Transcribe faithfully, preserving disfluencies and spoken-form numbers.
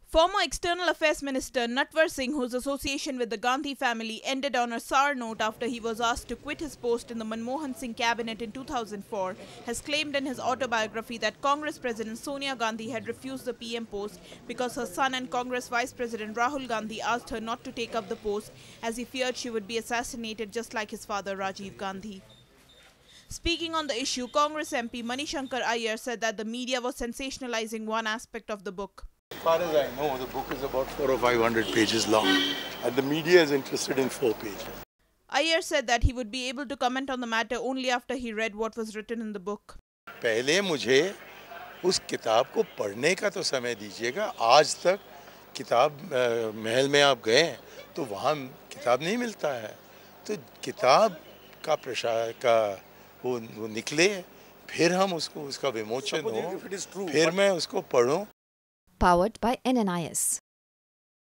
Former External Affairs Minister Natwar Singh, whose association with the Gandhi family ended on a sour note after he was asked to quit his post in the Manmohan Singh cabinet in two thousand four, has claimed in his autobiography that Congress President Sonia Gandhi had refused the P M post because her son and Congress Vice President Rahul Gandhi asked her not to take up the post as he feared she would be assassinated just like his father Rajiv Gandhi. Speaking on the issue, Congress M P Manishankar Iyer said that the media was sensationalizing one aspect of the book. As far as I know, the book is about four or five hundred pages long, and the media is interested in four pages. Iyer said that he would be able to comment on the matter only after he read what was written in the book. पहले मुझे उस किताब को पढ़ने का तो समय दीजिएगा. आज तक किताब महल में आप गए तो वहाँ किताब नहीं मिलता है. तो किताब का प्रसार का वो, वो निकले, फिर हम उसको उसका विमोचन हो, फिर मैं उसको पढूं. Powered by N N I S.